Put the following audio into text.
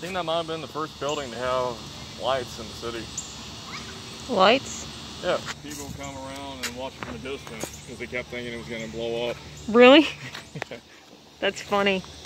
think that might have been the first building to have lights in the city. Lights? Yeah. People come around and watch from a distance because they kept thinking it was going to blow up. Really? That's funny.